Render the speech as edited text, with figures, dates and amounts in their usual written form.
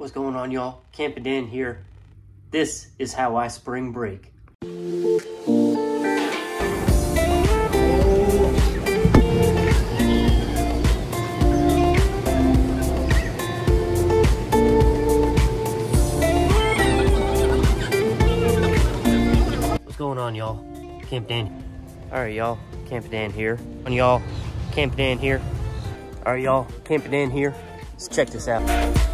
What's going on, y'all? Camping Dan here. This is how I spring break. What's going on, y'all? Camp Dan. Alright, y'all. Camping Dan here. On y'all. Camping Dan here. Alright, y'all. Camping Dan here. Let's check this out.